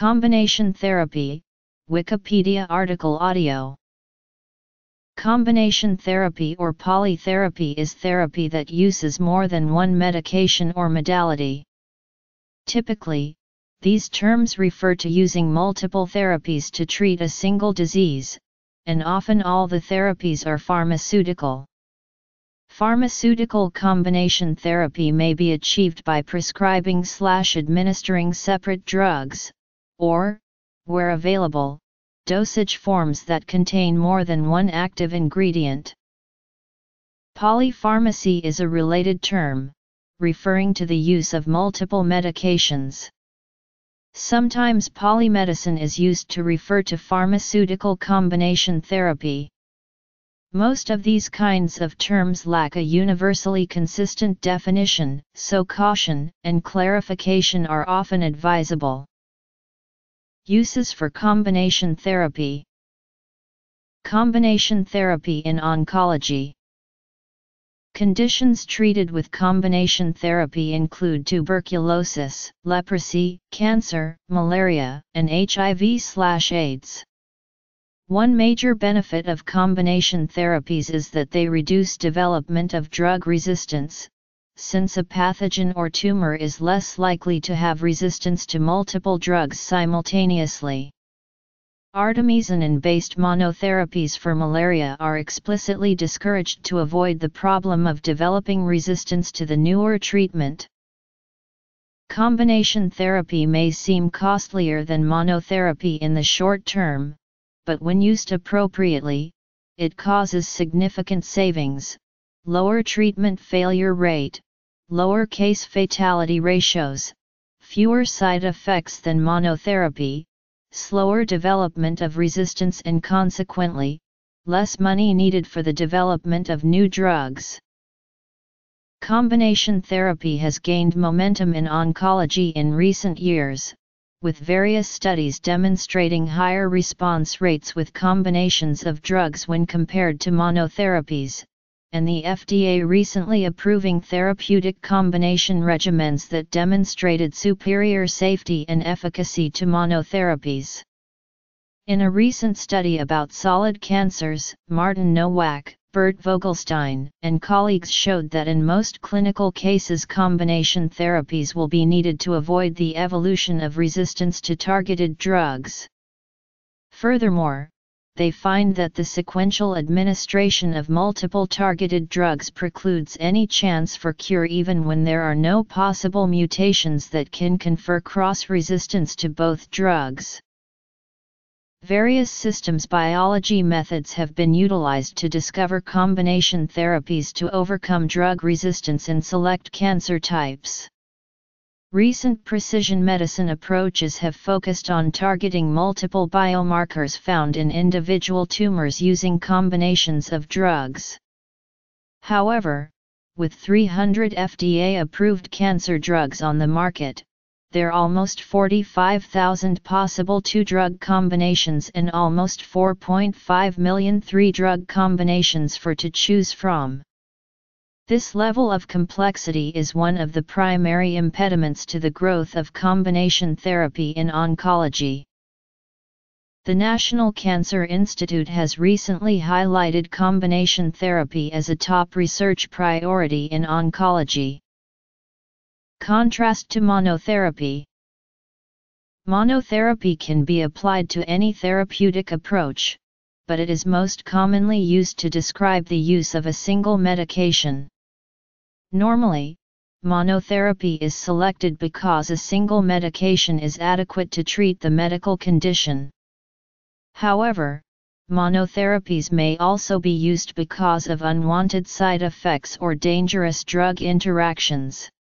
Combination therapy, Wikipedia article audio. Combination therapy or polytherapy is therapy that uses more than one medication or modality. Typically, these terms refer to using multiple therapies to treat a single disease, and often all the therapies are pharmaceutical. Pharmaceutical combination therapy may be achieved by prescribing/administering separate drugs, or, where available, dosage forms that contain more than one active ingredient. Polypharmacy is a related term, referring to the use of multiple medications. Sometimes polymedicine is used to refer to pharmaceutical combination therapy. Most of these kinds of terms lack a universally consistent definition, so caution and clarification are often advisable. Uses for combination therapy. Combination therapy in oncology. Conditions treated with combination therapy include tuberculosis, leprosy, cancer, malaria, and HIV/AIDS. One major benefit of combination therapies is that they reduce development of drug resistance, since a pathogen or tumor is less likely to have resistance to multiple drugs simultaneously. Artemisinin-based monotherapies for malaria are explicitly discouraged to avoid the problem of developing resistance to the newer treatment. Combination therapy may seem costlier than monotherapy in the short term, but when used appropriately, it causes significant savings, lower treatment failure rate, lower case fatality ratios, fewer side effects than monotherapy, slower development of resistance and consequently, less money needed for the development of new drugs. Combination therapy has gained momentum in oncology in recent years, with various studies demonstrating higher response rates with combinations of drugs when compared to monotherapies, and the FDA recently approving therapeutic combination regimens that demonstrated superior safety and efficacy to monotherapies. In a recent study about solid cancers, Martin Nowak, Bert Vogelstein, and colleagues showed that in most clinical cases combination therapies will be needed to avoid the evolution of resistance to targeted drugs. Furthermore, they find that the sequential administration of multiple targeted drugs precludes any chance for cure even when there are no possible mutations that can confer cross-resistance to both drugs. Various systems biology methods have been utilized to discover combination therapies to overcome drug resistance in select cancer types. Recent precision medicine approaches have focused on targeting multiple biomarkers found in individual tumors using combinations of drugs. However, with 300 FDA-approved cancer drugs on the market, there are almost 45,000 possible two-drug combinations and almost 4.5 million three-drug combinations to choose from. This level of complexity is one of the primary impediments to the growth of combination therapy in oncology. The National Cancer Institute has recently highlighted combination therapy as a top research priority in oncology. Contrast to monotherapy. Monotherapy can be applied to any therapeutic approach, but it is most commonly used to describe the use of a single medication. Normally, monotherapy is selected because a single medication is adequate to treat the medical condition. However, monotherapies may also be used because of unwanted side effects or dangerous drug interactions.